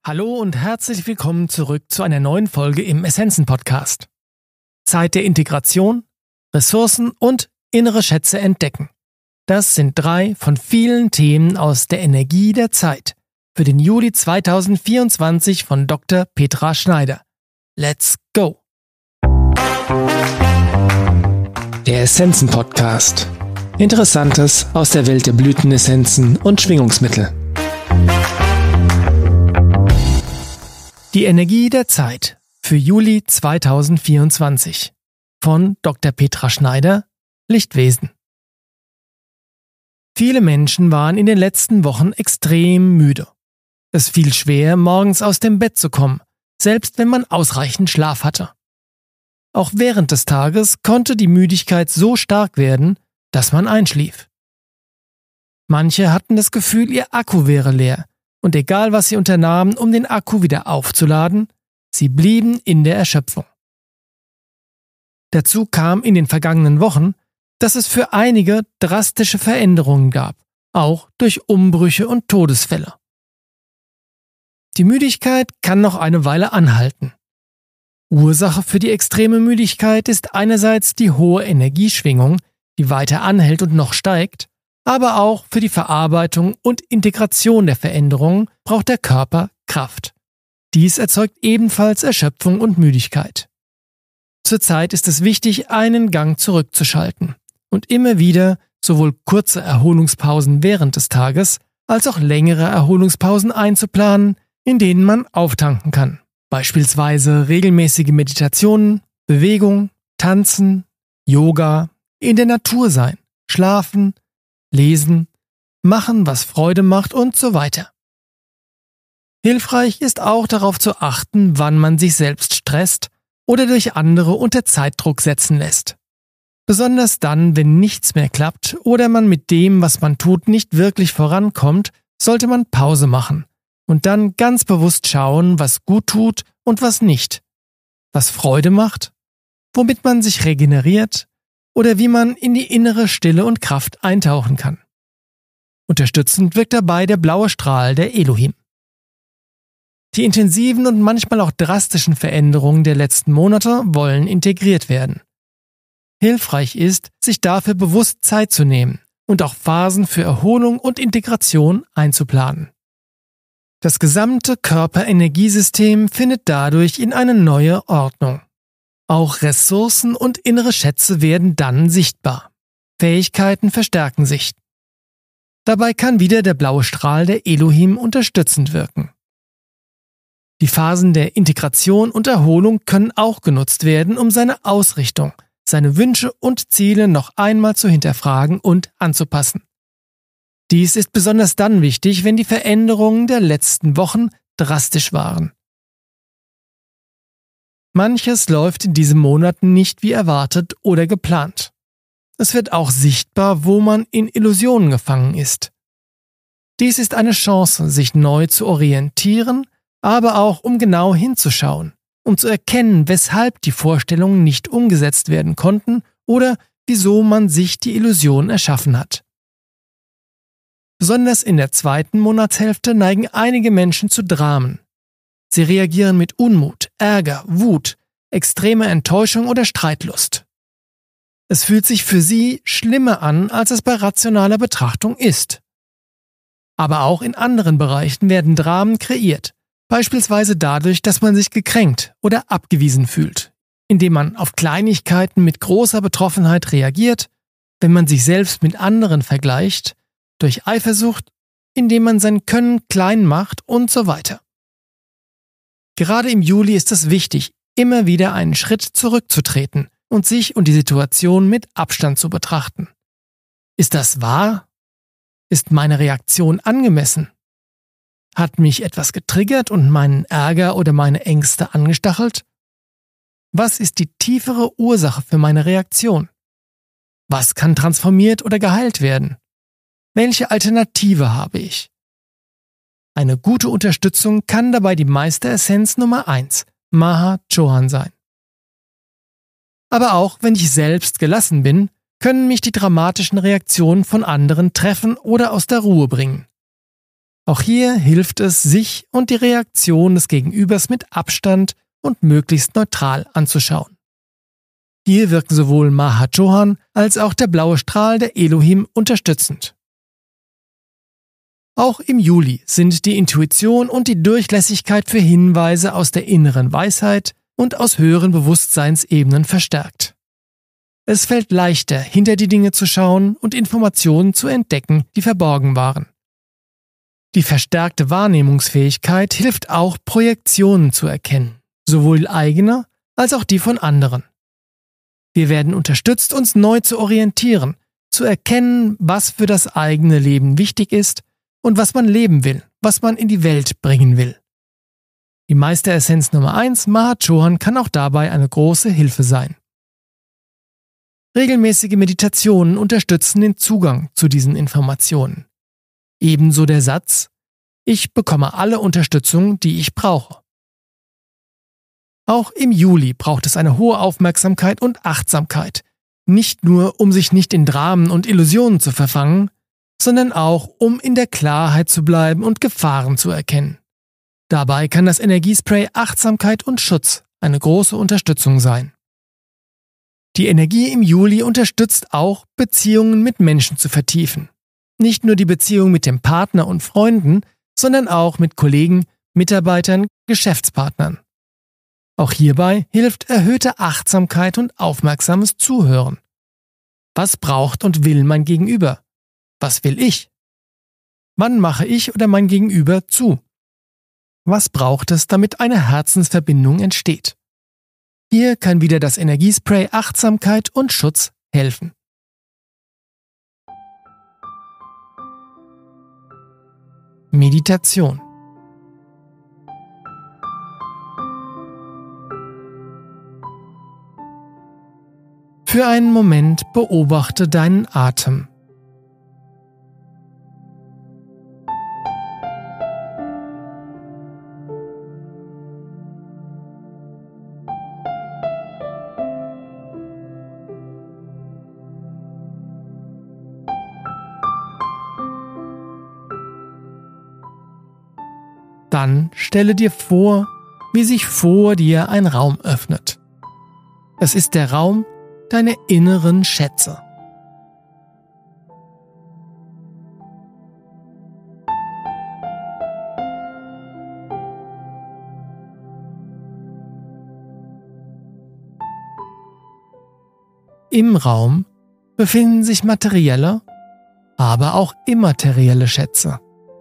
Hallo und herzlich willkommen zurück zu einer neuen Folge im Essenzen-Podcast. Zeit der Integration, Ressourcen und innere Schätze entdecken. Das sind 3 von vielen Themen aus der Energie der Zeit für den Juli 2024 von Dr. Petra Schneider. Let's go! Der Essenzen-Podcast. Interessantes aus der Welt der Blütenessenzen und Schwingungsmittel. Die Energie der Zeit für Juli 2024 von Dr. Petra Schneider, Lichtwesen. Viele Menschen waren in den letzten Wochen extrem müde. Es fiel schwer, morgens aus dem Bett zu kommen, selbst wenn man ausreichend Schlaf hatte. Auch während des Tages konnte die Müdigkeit so stark werden, dass man einschlief. Manche hatten das Gefühl, ihr Akku wäre leer. Und egal, was sie unternahmen, um den Akku wieder aufzuladen, sie blieben in der Erschöpfung. Dazu kam in den vergangenen Wochen, dass es für einige drastische Veränderungen gab, auch durch Umbrüche und Todesfälle. Die Müdigkeit kann noch eine Weile anhalten. Ursache für die extreme Müdigkeit ist einerseits die hohe Energieschwingung, die weiter anhält und noch steigt, aber auch für die Verarbeitung und Integration der Veränderungen braucht der Körper Kraft. Dies erzeugt ebenfalls Erschöpfung und Müdigkeit. Zurzeit ist es wichtig, einen Gang zurückzuschalten und immer wieder sowohl kurze Erholungspausen während des Tages als auch längere Erholungspausen einzuplanen, in denen man auftanken kann. Beispielsweise regelmäßige Meditationen, Bewegung, Tanzen, Yoga, in der Natur sein, schlafen, lesen, machen, was Freude macht und so weiter. Hilfreich ist auch darauf zu achten, wann man sich selbst stresst oder durch andere unter Zeitdruck setzen lässt. Besonders dann, wenn nichts mehr klappt oder man mit dem, was man tut, nicht wirklich vorankommt, sollte man Pause machen und dann ganz bewusst schauen, was gut tut und was nicht, was Freude macht, womit man sich regeneriert oder wie man in die innere Stille und Kraft eintauchen kann. Unterstützend wirkt dabei der blaue Strahl der Elohim. Die intensiven und manchmal auch drastischen Veränderungen der letzten Monate wollen integriert werden. Hilfreich ist, sich dafür bewusst Zeit zu nehmen und auch Phasen für Erholung und Integration einzuplanen. Das gesamte Körperenergiesystem findet dadurch in eine neue Ordnung. Auch Ressourcen und innere Schätze werden dann sichtbar. Fähigkeiten verstärken sich. Dabei kann wieder der blaue Strahl der Elohim unterstützend wirken. Die Phasen der Integration und Erholung können auch genutzt werden, um seine Ausrichtung, seine Wünsche und Ziele noch einmal zu hinterfragen und anzupassen. Dies ist besonders dann wichtig, wenn die Veränderungen der letzten Wochen drastisch waren. Manches läuft in diesem Monat nicht wie erwartet oder geplant. Es wird auch sichtbar, wo man in Illusionen gefangen ist. Dies ist eine Chance, sich neu zu orientieren, aber auch um genau hinzuschauen, um zu erkennen, weshalb die Vorstellungen nicht umgesetzt werden konnten oder wieso man sich die Illusion erschaffen hat. Besonders in der zweiten Monatshälfte neigen einige Menschen zu Dramen. Sie reagieren mit Unmut, Ärger, Wut, extremer Enttäuschung oder Streitlust. Es fühlt sich für sie schlimmer an, als es bei rationaler Betrachtung ist. Aber auch in anderen Bereichen werden Dramen kreiert, beispielsweise dadurch, dass man sich gekränkt oder abgewiesen fühlt, indem man auf Kleinigkeiten mit großer Betroffenheit reagiert, wenn man sich selbst mit anderen vergleicht, durch Eifersucht, indem man sein Können klein macht und so weiter. Gerade im Juli ist es wichtig, immer wieder einen Schritt zurückzutreten und sich und die Situation mit Abstand zu betrachten. Ist das wahr? Ist meine Reaktion angemessen? Hat mich etwas getriggert und meinen Ärger oder meine Ängste angestachelt? Was ist die tiefere Ursache für meine Reaktion? Was kann transformiert oder geheilt werden? Welche Alternative habe ich? Eine gute Unterstützung kann dabei die Meisteressenz Nummer 1, Maha Chohan, sein. Aber auch wenn ich selbst gelassen bin, können mich die dramatischen Reaktionen von anderen treffen oder aus der Ruhe bringen. Auch hier hilft es, sich und die Reaktion des Gegenübers mit Abstand und möglichst neutral anzuschauen. Hier wirken sowohl Mahachohan als auch der blaue Strahl der Elohim unterstützend. Auch im Juli sind die Intuition und die Durchlässigkeit für Hinweise aus der inneren Weisheit und aus höheren Bewusstseinsebenen verstärkt. Es fällt leichter, hinter die Dinge zu schauen und Informationen zu entdecken, die verborgen waren. Die verstärkte Wahrnehmungsfähigkeit hilft auch, Projektionen zu erkennen, sowohl eigene als auch die von anderen. Wir werden unterstützt, uns neu zu orientieren, zu erkennen, was für das eigene Leben wichtig ist und was man leben will, was man in die Welt bringen will. Die Meisteressenz Nummer 1, Mahachohan, kann auch dabei eine große Hilfe sein. Regelmäßige Meditationen unterstützen den Zugang zu diesen Informationen. Ebenso der Satz: Ich bekomme alle Unterstützung, die ich brauche. Auch im Juli braucht es eine hohe Aufmerksamkeit und Achtsamkeit, nicht nur um sich nicht in Dramen und Illusionen zu verfangen, sondern auch um in der Klarheit zu bleiben und Gefahren zu erkennen. Dabei kann das Energiespray Achtsamkeit und Schutz eine große Unterstützung sein. Die Energie im Juli unterstützt auch, Beziehungen mit Menschen zu vertiefen. Nicht nur die Beziehung mit dem Partner und Freunden, sondern auch mit Kollegen, Mitarbeitern, Geschäftspartnern. Auch hierbei hilft erhöhte Achtsamkeit und aufmerksames Zuhören. Was braucht und will mein Gegenüber? Was will ich? Wann mache ich oder mein Gegenüber zu? Was braucht es, damit eine Herzensverbindung entsteht? Hier kann wieder das Energiespray Achtsamkeit und Schutz helfen. Meditation. Für einen Moment beobachte deinen Atem. Dann stelle dir vor, wie sich vor dir ein Raum öffnet. Es ist der Raum deiner inneren Schätze. Im Raum befinden sich materielle, aber auch immaterielle Schätze.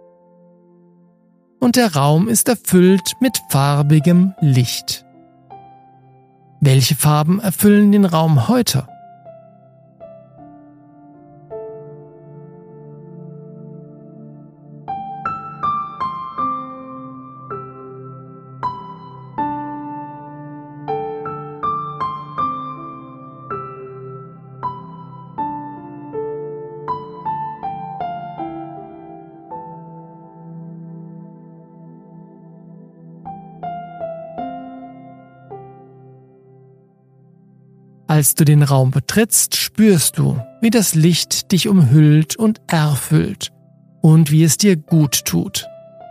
Und der Raum ist erfüllt mit farbigem Licht. Welche Farben erfüllen den Raum heute? Als du den Raum betrittst, spürst du, wie das Licht dich umhüllt und erfüllt und wie es dir gut tut.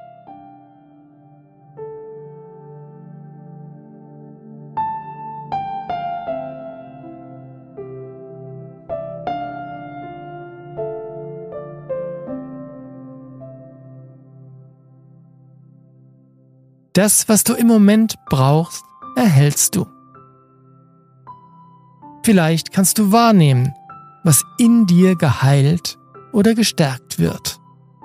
Das, was du im Moment brauchst, erhältst du. Vielleicht kannst du wahrnehmen, was in dir geheilt oder gestärkt wird.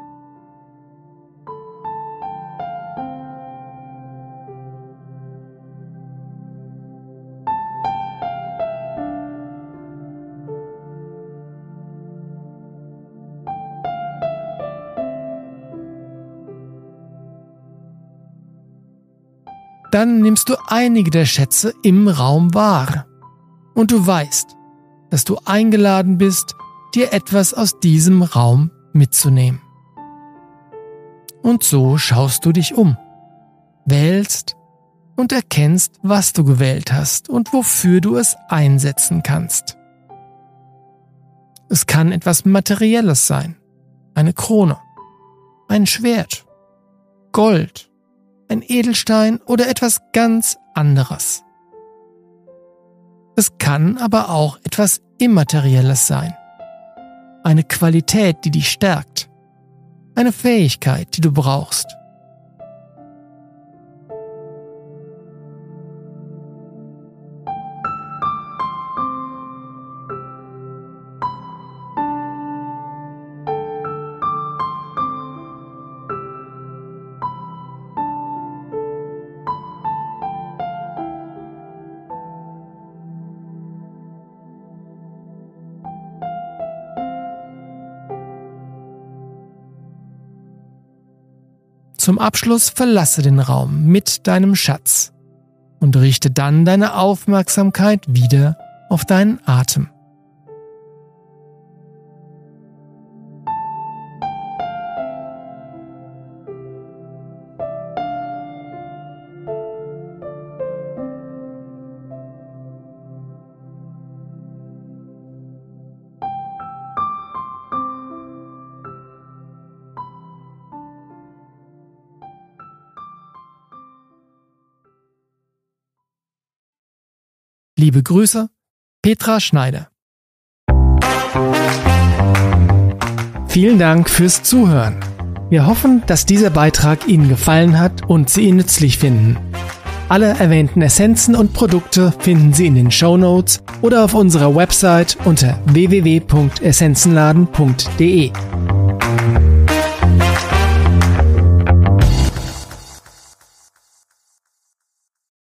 Dann nimmst du einige der Schätze im Raum wahr. Und du weißt, dass du eingeladen bist, dir etwas aus diesem Raum mitzunehmen. Und so schaust du dich um, wählst und erkennst, was du gewählt hast und wofür du es einsetzen kannst. Es kann etwas Materielles sein, eine Krone, ein Schwert, Gold, ein Edelstein oder etwas ganz anderes. Es kann aber auch etwas Immaterielles sein. Eine Qualität, die dich stärkt. Eine Fähigkeit, die du brauchst. Zum Abschluss verlasse den Raum mit deinem Schatz und richte dann deine Aufmerksamkeit wieder auf deinen Atem. Liebe Grüße, Petra Schneider. Vielen Dank fürs Zuhören. Wir hoffen, dass dieser Beitrag Ihnen gefallen hat und Sie ihn nützlich finden. Alle erwähnten Essenzen und Produkte finden Sie in den Shownotes oder auf unserer Website unter www.essenzenladen.de.